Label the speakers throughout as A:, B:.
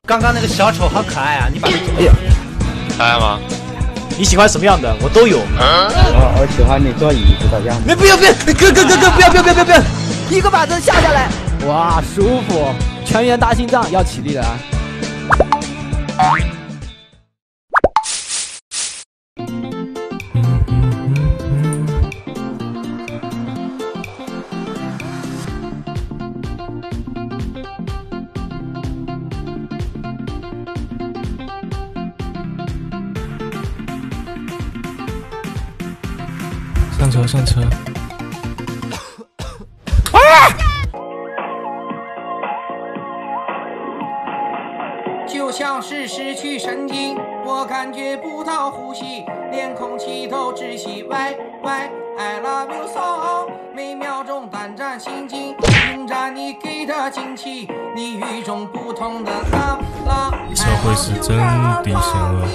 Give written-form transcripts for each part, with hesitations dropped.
A: 刚刚那个小丑好可爱啊！你把它，
B: 哎呀，
C: 可爱吗？
B: 你喜欢什么样的？我都有。
D: 我喜欢你坐椅子的样子。
B: 不要，哥，不要！
E: 一个板凳下下来，哇，舒服！全员大心脏要起立了啊！
C: 上车。
F: 就像是失去神经，我感觉不到呼吸，连空气都窒息。I love you so， 每秒钟胆战心惊，迎着你给的惊喜，你与众不同的love。
C: 社会是真的险恶。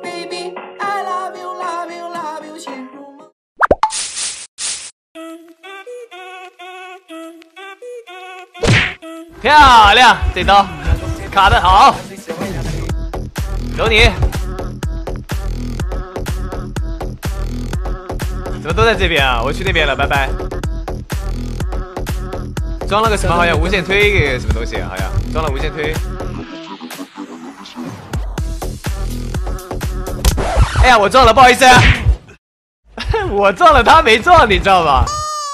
B: 漂亮，这刀卡得好，有你。怎么都在这边啊？我去那边了，拜拜。装了个什么？好像无限推给什么东西？好像装了无限推。哎呀，我撞了，不好意思啊。我撞了，他没撞，你知道吗？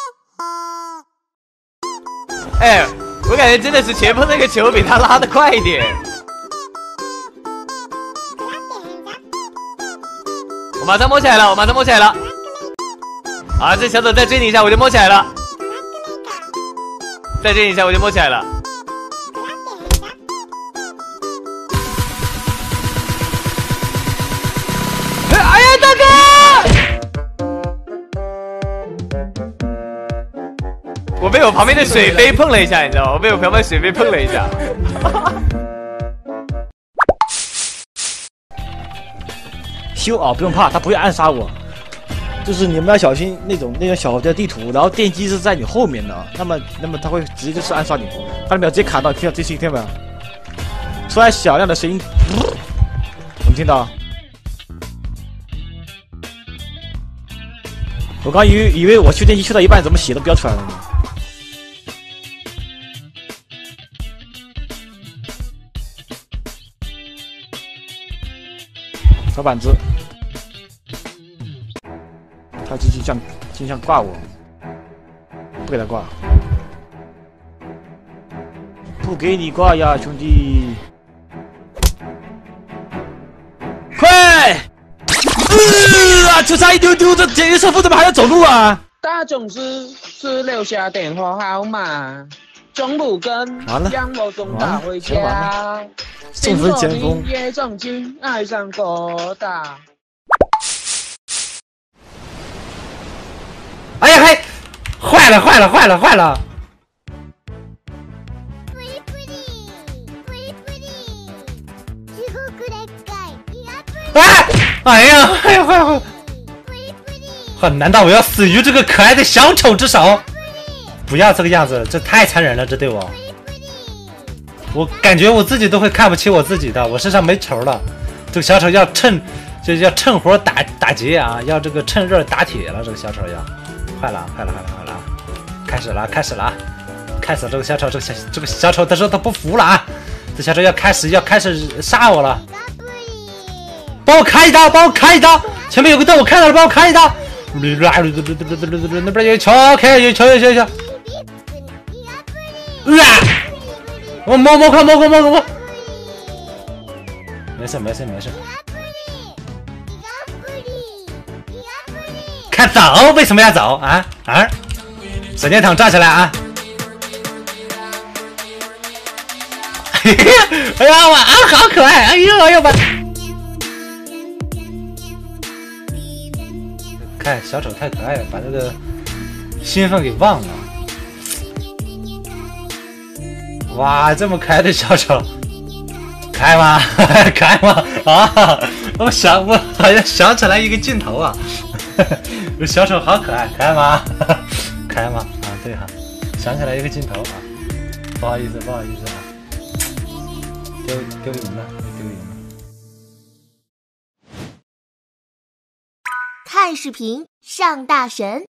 B: 哎。我感觉真的是前锋那个球比他拉得快一点。我马上摸起来了，啊，这小丑再追你一下我就摸起来了，再追你一下我就摸起来了。哎呀，大哥！我被我旁边的水杯碰了一下，你知道吗？我被我旁边的水杯碰了一下。修啊，不用怕，他不会暗杀我。就是你们要小心那种小的地图，然后电机是在你后面的，那么他会直接就是暗杀你，看到没有？直接卡到，听到这声音，听到没有？出来响亮的声音，我们听到。我刚以为我修电机修到一半，怎么血都飙出来了呢？小板子，他继续倾向挂我，不给他挂，不给你挂呀，兄弟！快！就差一丢丢，这简约车夫怎么还要走路啊？
G: 大总司是留下电话号码，中午跟让我送他回家。
B: 送分前锋，
G: 也曾经爱上过他。
A: 哎呀，坏了！哎呀，难道我要死于这个可爱的小丑之手？不要这个样子，这太残忍了，这对我。我感觉我自己都会看不起我自己的，我身上没仇了。这个小丑要趁火打劫啊，要这个趁热打铁了。这个小丑要，坏了！开始了！这个小丑，这个小丑他说他不服了啊！这小丑要开始杀我了！帮我开一刀！前面有个洞，我看到了，帮我开一刀！那边有球，有球！我摸，没事。看走，为什么要走啊？手电筒照起来啊！哎呀，哇，好可爱！哎呦吧！看小丑太可爱了，把这个兴奋给忘了。哇，这么可爱的小丑，可爱吗？啊！我好像想起来一个镜头啊，这小丑好可爱，可爱吗？啊，对哈，想起来一个镜头啊，不好意思啊。 丢赢了，丢赢了。
H: 看视频上大神。